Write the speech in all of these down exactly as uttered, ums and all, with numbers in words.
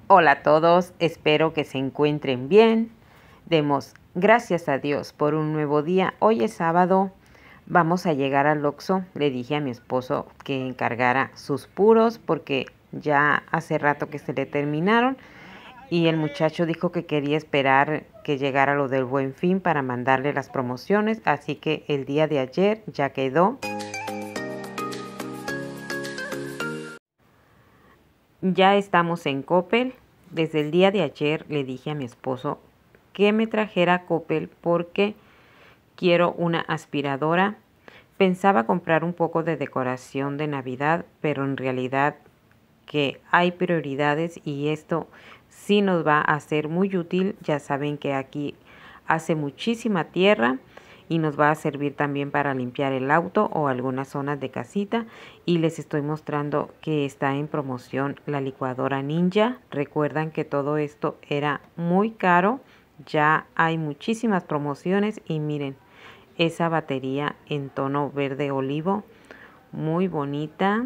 Hola a todos, espero que se encuentren bien. Demos gracias a Dios por un nuevo día. Hoy es sábado, vamos a llegar al Oxxo. Le dije a mi esposo que encargara sus puros porque ya hace rato que se le terminaron. Y el muchacho dijo que quería esperar que llegara lo del Buen Fin para mandarle las promociones. Así que el día de ayer ya quedó. Ya estamos en Coppel. Desde el día de ayer le dije a mi esposo que me trajera a Coppel porque quiero una aspiradora. Pensaba comprar un poco de decoración de Navidad, pero en realidad que hay prioridades y esto sí nos va a ser muy útil. Ya saben que aquí hace muchísima tierra y nos va a servir también para limpiar el auto o algunas zonas de casita. Y les estoy mostrando que está en promoción la licuadora Ninja. Recuerdan que todo esto era muy caro. Ya hay muchísimas promociones y miren esa batería en tono verde olivo, muy bonita.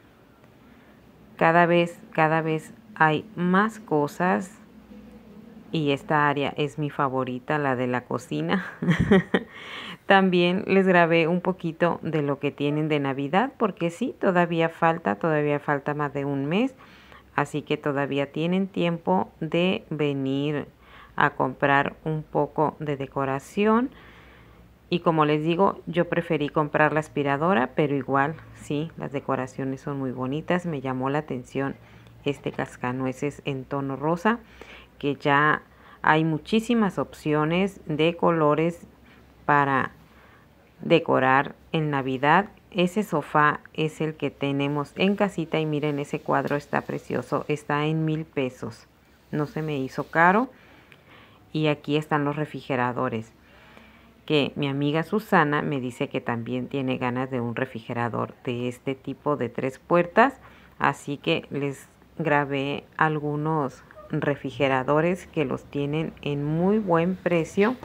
Cada vez, cada vez hay más cosas y esta área es mi favorita, la de la cocina. También les grabé un poquito de lo que tienen de Navidad, porque sí, todavía falta, todavía falta más de un mes, así que todavía tienen tiempo de venir a comprar un poco de decoración. Y como les digo, yo preferí comprar la aspiradora, pero igual, sí, las decoraciones son muy bonitas. Me llamó la atención este cascanueces en tono rosa, que ya hay muchísimas opciones de colores para decorar en Navidad. Ese sofá es el que tenemos en casita y miren, ese cuadro está precioso, está en mil pesos. No se me hizo caro. Y aquí están los refrigeradores, que mi amiga Susana me dice que también tiene ganas de un refrigerador de este tipo de tres puertas, así que les grabé algunos refrigeradores que los tienen en muy buen precio.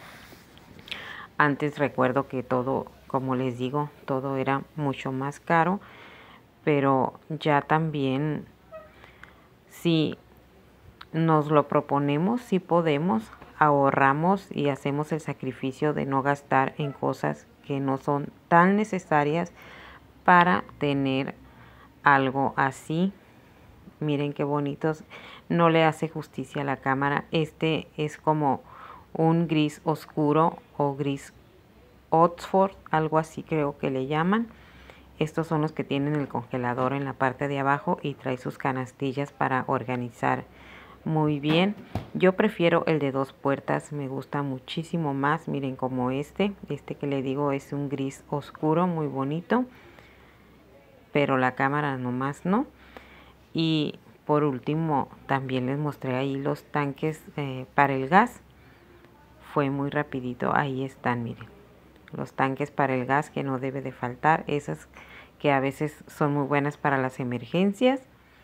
Antes recuerdo que todo, como les digo, todo era mucho más caro, pero ya también si nos lo proponemos, si podemos, ahorramos y hacemos el sacrificio de no gastar en cosas que no son tan necesarias para tener algo así. Miren qué bonitos. No le hace justicia a la cámara. Este es como un gris oscuro o gris Oxford, algo así creo que le llaman. Estos son los que tienen el congelador en la parte de abajo y trae sus canastillas para organizar muy bien. Yo prefiero el de dos puertas, me gusta muchísimo más. Miren como este, este que le digo es un gris oscuro muy bonito, pero la cámara nomás no. Y por último también les mostré ahí los tanques eh, para el gas. Fue muy rapidito, ahí están, miren. Los tanques para el gas que no debe de faltar, esas que a veces son muy buenas para las emergencias.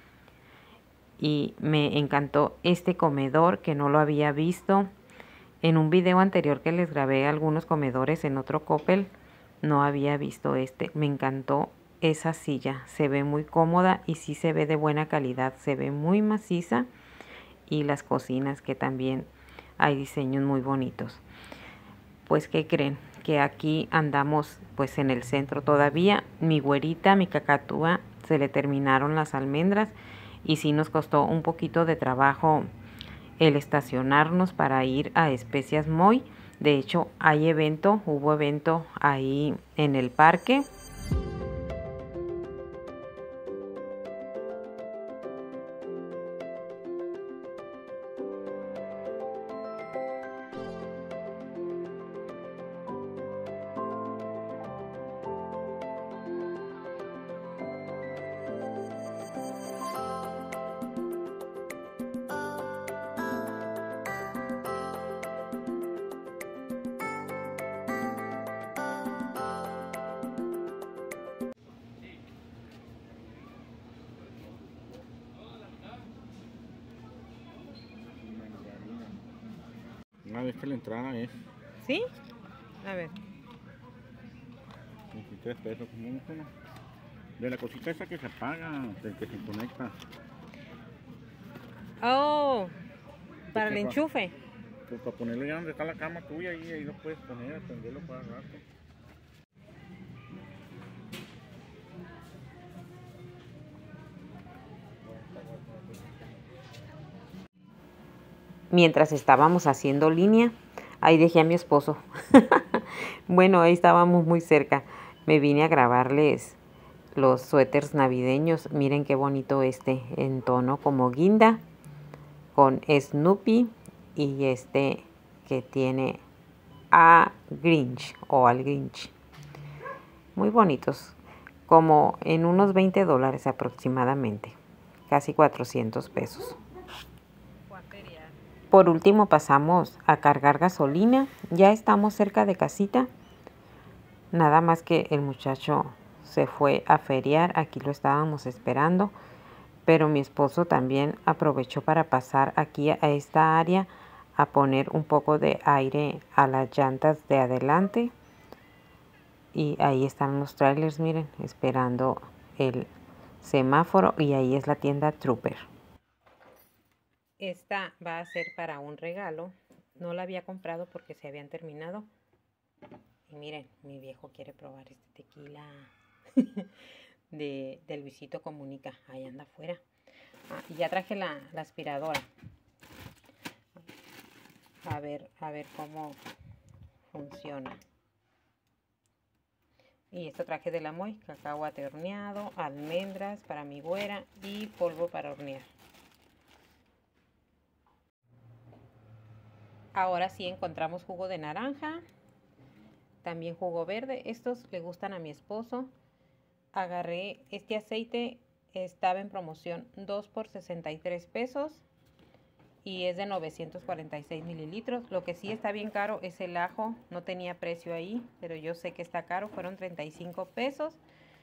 Y me encantó este comedor que no lo había visto. En un video anterior que les grabé algunos comedores en otro Coppel, no había visto este. Me encantó esa silla, se ve muy cómoda y sí se ve de buena calidad, se ve muy maciza. Y las cocinas que también hay diseños muy bonitos. Pues ¿qué creen? Que aquí andamos pues en el centro todavía. Mi güerita, mi cacatúa, se le terminaron las almendras y sí nos costó un poquito de trabajo el estacionarnos para ir a Especias Moy. De hecho, hay evento, hubo evento ahí en el parque. Una vez que la entrada es ¿Sí? A ver. veintitrés pesos, como un uno. De la cosita esa que se apaga, del que se conecta. Oh, para el Porque pa- enchufe. Pues para ponerlo ya donde está la cama tuya y ahí lo puedes poner, prenderlo para rato. Mientras estábamos haciendo línea, ahí dejé a mi esposo. Bueno, ahí estábamos muy cerca. Me vine a grabarles los suéteres navideños. Miren qué bonito este, en tono como guinda, con Snoopy, y este que tiene a Grinch o al Grinch. Muy bonitos, como en unos veinte dólares aproximadamente, casi cuatrocientos pesos. Por último pasamos a cargar gasolina. Ya estamos cerca de casita. Nada más que el muchacho se fue a feriar. Aquí lo estábamos esperando. Pero mi esposo también aprovechó para pasar aquí a esta área a poner un poco de aire a las llantas de adelante. Y ahí están los trailers, miren, esperando el semáforo. Y ahí es la tienda Trooper. Esta va a ser para un regalo. No la había comprado porque se habían terminado. Y miren, mi viejo quiere probar este tequila de, de Luisito Comunica. Ahí anda afuera. Ah, y ya traje la, la aspiradora. A ver, a ver cómo funciona. Y esto traje de la Moy, cacahuate horneado, almendras para mi güera y polvo para hornear. Ahora sí encontramos jugo de naranja, también jugo verde. Estos le gustan a mi esposo. Agarré este aceite, estaba en promoción dos por sesenta y tres pesos y es de novecientos cuarenta y seis mililitros. Lo que sí está bien caro es el ajo, no tenía precio ahí, pero yo sé que está caro, fueron treinta y cinco pesos.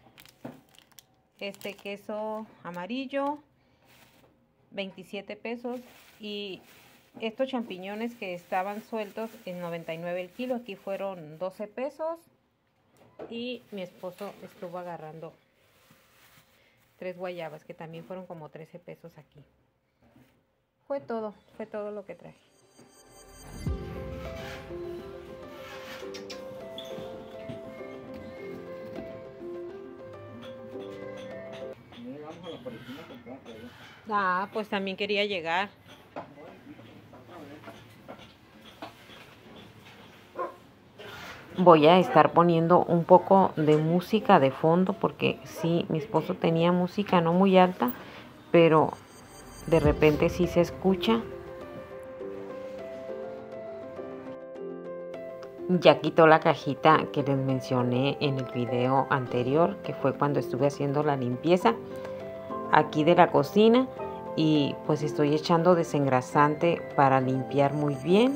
Este queso amarillo, veintisiete pesos, y estos champiñones que estaban sueltos en noventa y nueve el kilo, aquí fueron doce pesos. Y mi esposo estuvo agarrando tres guayabas que también fueron como trece pesos aquí. Fue todo, fue todo lo que traje. No llegamos a la parisina a comprar, pero ya. Ah, pues también quería llegar. Voy a estar poniendo un poco de música de fondo porque sí, mi esposo tenía música no muy alta, pero de repente sí se escucha. Ya quitó la cajita que les mencioné en el video anterior, que fue cuando estuve haciendo la limpieza aquí de la cocina, y pues estoy echando desengrasante para limpiar muy bien.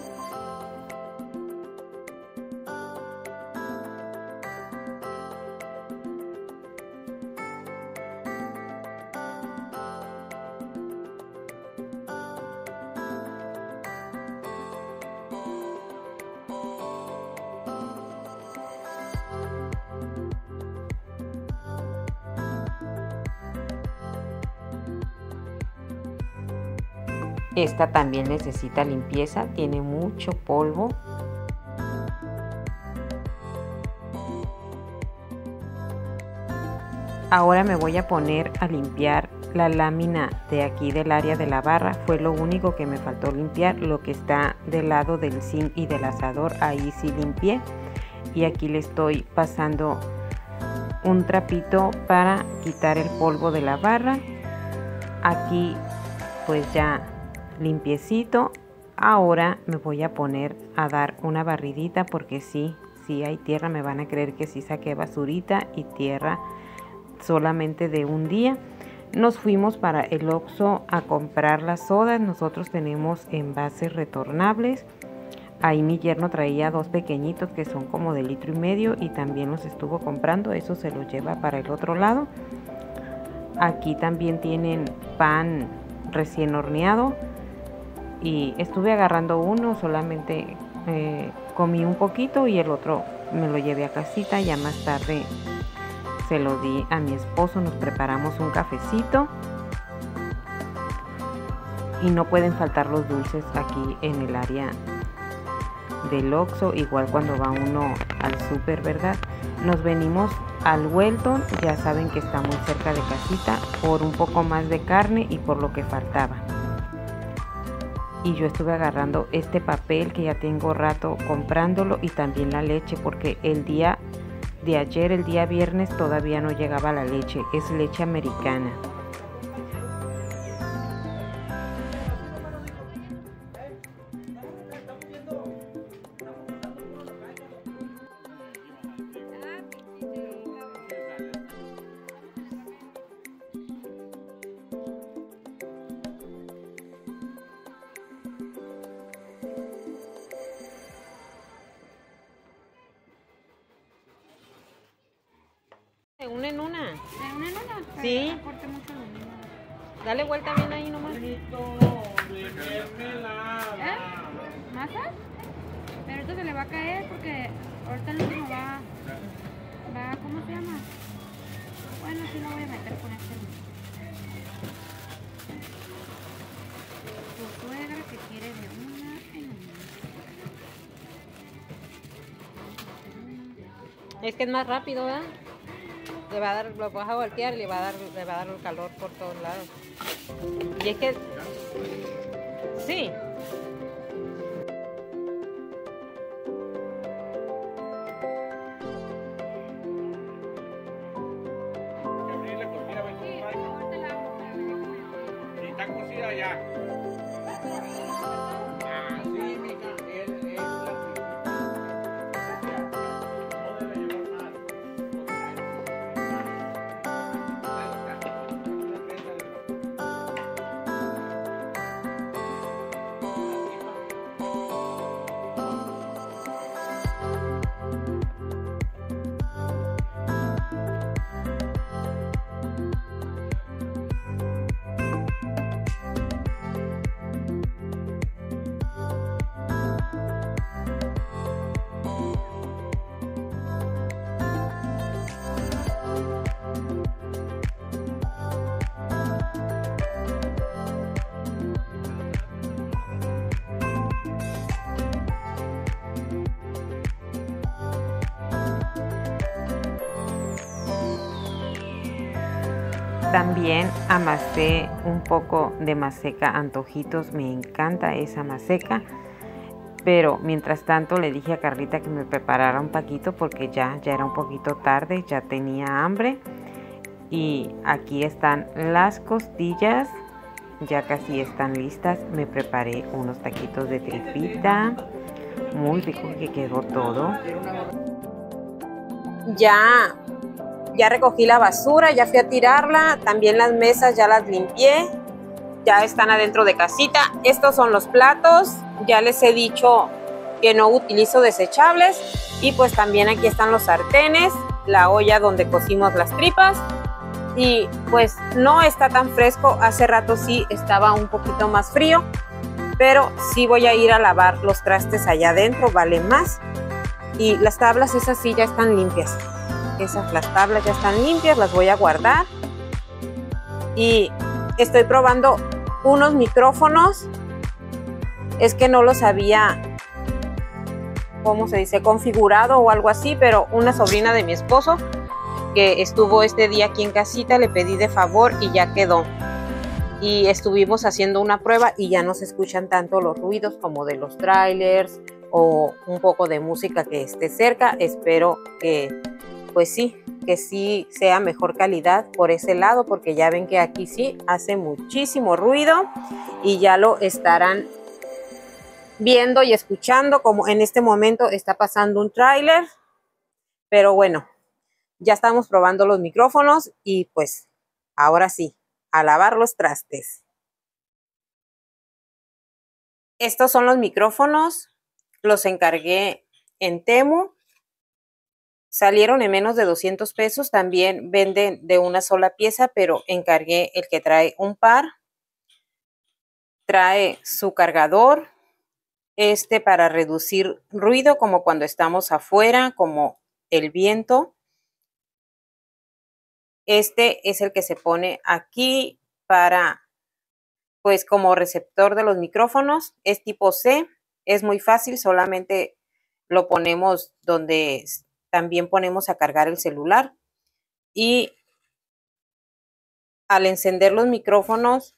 Esta también necesita limpieza, tiene mucho polvo. Ahora me voy a poner a limpiar la lámina de aquí del área de la barra. Fue lo único que me faltó limpiar. Lo que está del lado del zinc y del asador, ahí sí limpié. Y aquí le estoy pasando un trapito para quitar el polvo de la barra. Aquí pues ya limpiecito. Ahora me voy a poner a dar una barridita porque sí, sí hay tierra. Me van a creer que sí saqué basurita y tierra solamente de un día. Nos fuimos para el Oxxo a comprar las sodas. Nosotros tenemos envases retornables. Ahí mi yerno traía dos pequeñitos que son como de litro y medio y también los estuvo comprando. Eso se los lleva para el otro lado. Aquí también tienen pan recién horneado y estuve agarrando uno, solamente eh, comí un poquito y el otro me lo llevé a casita. Ya más tarde se lo di a mi esposo, nos preparamos un cafecito y no pueden faltar los dulces aquí en el área del Oxxo, igual cuando va uno al súper, ¿verdad? Nos venimos al Welton, ya saben que está muy cerca de casita, por un poco más de carne y por lo que faltaba. Y yo estuve agarrando este papel que ya tengo rato comprándolo, y también la leche, porque el día de ayer, el día viernes, todavía no llegaba la leche, es leche americana. ¿Se unen una? ¿Se unen una? Sí. Corte mucho lo mismo. Dale vuelta bien ahí nomás. ¿Eh? ¿Masa? Pero ahorita se le va a caer porque ahorita el último va, va, ¿cómo se llama? Bueno, sí lo voy a meter con este. Tu suegra que quiere de una en una. Es que es más rápido, ¿verdad? Le va a dar, lo vas a voltear y le va a dar, le va a dar el calor por todos lados. Y es que, sí. Abrirle cocina, a ver cómo Sí, va. ahorita la hago, pero Sí, está cocida ya. Ah, sí, mija, él es la no debe llevar más. También amasé un poco de maseca antojitos, me encanta esa maseca. Pero mientras tanto le dije a Carlita que me preparara un paquito porque ya, ya era un poquito tarde, ya tenía hambre. Y aquí están las costillas, ya casi están listas. Me preparé unos taquitos de tripita, muy rico que quedó todo. Ya, ya recogí la basura, ya fui a tirarla, también las mesas ya las limpié, ya están adentro de casita. Estos son los platos, ya les he dicho que no utilizo desechables. Y pues también aquí están los sartenes, la olla donde cocimos las tripas. Y pues no está tan fresco, hace rato sí estaba un poquito más frío, pero sí voy a ir a lavar los trastes allá adentro, vale más. Y las tablas esas sí ya están limpias, esas las tablas ya están limpias, las voy a guardar. Y estoy probando unos micrófonos, es que no los había, ¿cómo se dice?, configurado o algo así, pero una sobrina de mi esposo que estuvo este día aquí en casita, le pedí de favor y ya quedó. Y estuvimos haciendo una prueba y ya no se escuchan tanto los ruidos como de los trailers o un poco de música que esté cerca. Espero que, pues sí, que sí sea mejor calidad por ese lado, porque ya ven que aquí sí hace muchísimo ruido y ya lo estarán viendo y escuchando, como en este momento está pasando un tráiler. Pero bueno, ya estamos probando los micrófonos y pues ahora sí, a lavar los trastes. Estos son los micrófonos, los encargué en Temu, salieron en menos de doscientos pesos, también venden de una sola pieza, pero encargué el que trae un par. Trae su cargador, este para reducir ruido, como cuando estamos afuera, como el viento. Este es el que se pone aquí para pues como receptor de los micrófonos. Es tipo C, es muy fácil, solamente lo ponemos donde también ponemos a cargar el celular. Y al encender los micrófonos,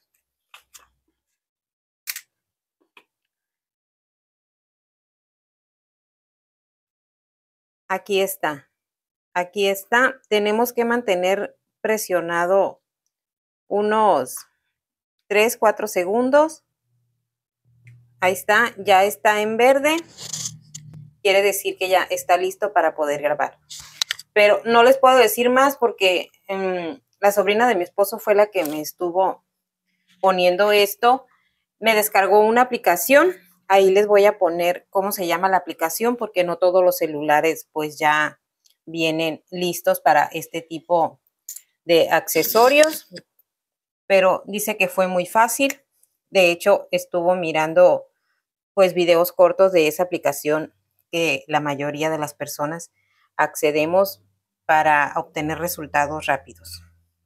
aquí está, aquí está. Tenemos que mantener presionado unos tres, cuatro segundos. Ahí está, ya está en verde. Quiere decir que ya está listo para poder grabar. Pero no les puedo decir más porque um, la sobrina de mi esposo fue la que me estuvo poniendo esto. Me descargó una aplicación. Ahí les voy a poner cómo se llama la aplicación porque no todos los celulares pues ya vienen listos para este tipo de accesorios. Pero dice que fue muy fácil. De hecho, estuvo mirando pues videos cortos de esa aplicación que la mayoría de las personas accedemos para obtener resultados rápidos.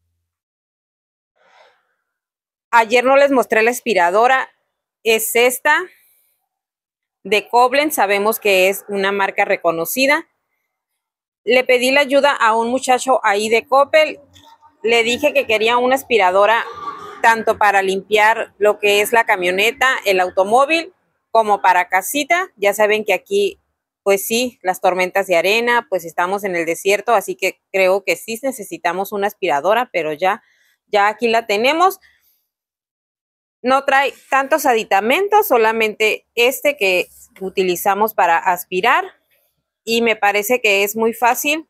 Ayer no les mostré la aspiradora. Es esta de Koblenz. Sabemos que es una marca reconocida. Le pedí la ayuda a un muchacho ahí de Coppel. Le dije que quería una aspiradora tanto para limpiar lo que es la camioneta, el automóvil, como para casita. Ya saben que aquí, pues sí, las tormentas de arena, pues estamos en el desierto, así que creo que sí necesitamos una aspiradora, pero ya, ya aquí la tenemos. No trae tantos aditamentos, solamente este que utilizamos para aspirar. Y me parece que es muy fácil.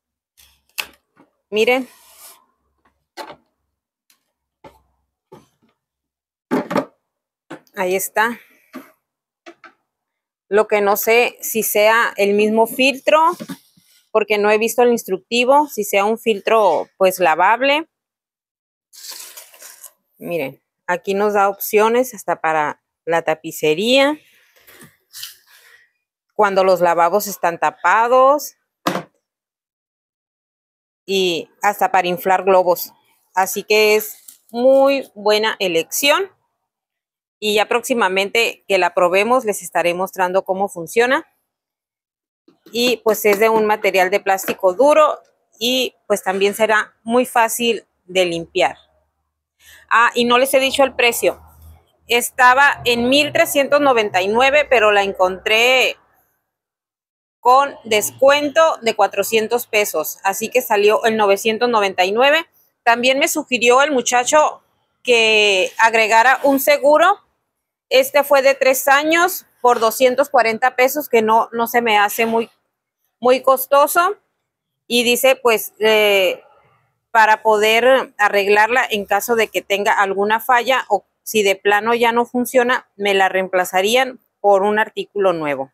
Miren. Ahí está. Lo que no sé si sea el mismo filtro, porque no he visto el instructivo, si sea un filtro pues lavable. Miren, aquí nos da opciones hasta para la tapicería. Cuando los lavabos están tapados. Y hasta para inflar globos. Así que es muy buena elección. Y ya próximamente que la probemos les estaré mostrando cómo funciona. Y pues es de un material de plástico duro y pues también será muy fácil de limpiar. Ah, y no les he dicho el precio. Estaba en mil trescientos noventa y nueve, pero la encontré con descuento de cuatrocientos pesos. Así que salió en novecientos noventa y nueve. También me sugirió el muchacho que agregara un seguro. Este fue de tres años por doscientos cuarenta pesos, que no, no se me hace muy, muy costoso. Y dice, pues, eh, para poder arreglarla en caso de que tenga alguna falla o si de plano ya no funciona, me la reemplazarían por un artículo nuevo.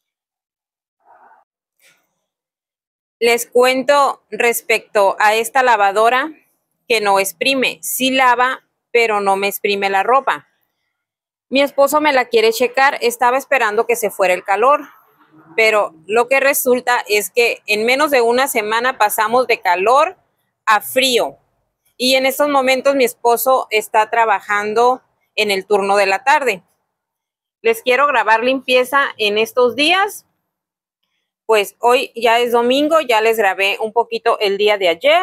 Les cuento respecto a esta lavadora que no exprime. Sí lava, pero no me exprime la ropa. Mi esposo me la quiere checar. Estaba esperando que se fuera el calor, pero lo que resulta es que en menos de una semana pasamos de calor a frío. Y en estos momentos mi esposo está trabajando en el turno de la tarde. Les quiero grabar limpieza en estos días. Pues hoy ya es domingo, ya les grabé un poquito el día de ayer.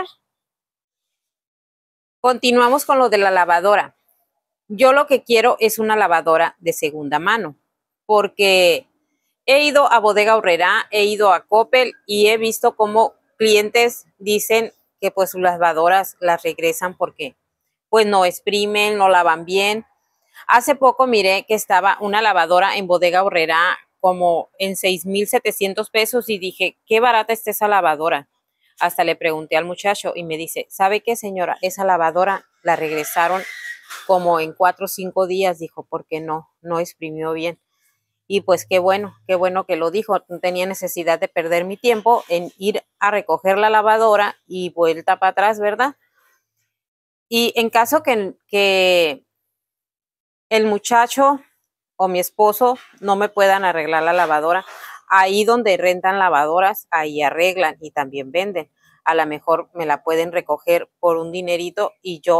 Continuamos con lo de la lavadora. Yo lo que quiero es una lavadora de segunda mano, porque he ido a Bodega Aurrerá, he ido a Coppel y he visto cómo clientes dicen que pues sus lavadoras las regresan porque pues no exprimen, no lavan bien. Hace poco miré que estaba una lavadora en Bodega Aurrerá como en seis mil setecientos pesos y dije, qué barata está esa lavadora. Hasta le pregunté al muchacho y me dice, ¿sabe qué, señora? Esa lavadora la regresaron como en cuatro o cinco días, dijo, porque no, no exprimió bien. Y pues qué bueno, qué bueno que lo dijo. No tenía necesidad de perder mi tiempo en ir a recoger la lavadora y vuelta para atrás, ¿verdad? Y en caso que, que el muchacho o mi esposo no me puedan arreglar la lavadora, ahí donde rentan lavadoras, ahí arreglan y también venden. A lo mejor me la pueden recoger por un dinerito y yo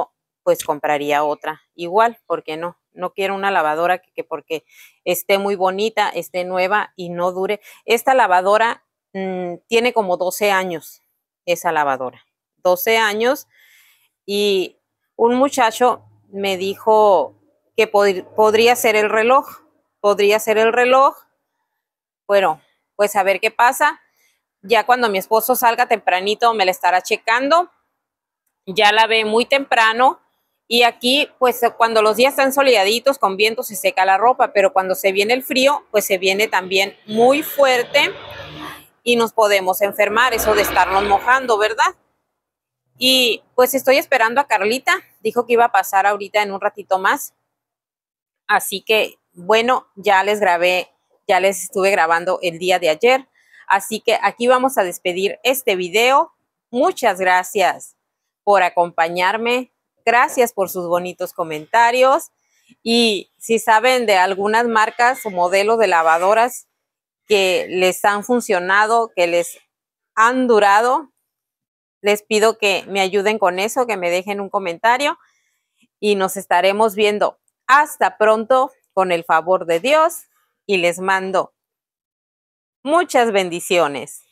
pues compraría otra igual, porque no, no quiero una lavadora que, que porque esté muy bonita, esté nueva y no dure. Esta lavadora mmm, tiene como doce años, esa lavadora, doce años, y un muchacho me dijo que pod podría ser el reloj, podría ser el reloj. Bueno, pues a ver qué pasa. Ya cuando mi esposo salga tempranito me la estará checando. Ya la ve muy temprano. Y aquí, pues cuando los días están soleaditos, con viento se seca la ropa. Pero cuando se viene el frío, pues se viene también muy fuerte. Y nos podemos enfermar, eso de estarnos mojando, ¿verdad? Y pues estoy esperando a Carlita. Dijo que iba a pasar ahorita en un ratito más. Así que, bueno, ya les grabé, ya les estuve grabando el día de ayer. Así que aquí vamos a despedir este video. Muchas gracias por acompañarme. Gracias por sus bonitos comentarios. Y si saben de algunas marcas o modelos de lavadoras que les han funcionado, que les han durado, les pido que me ayuden con eso, que me dejen un comentario. Y nos estaremos viendo. Hasta pronto, con el favor de Dios, y les mando muchas bendiciones.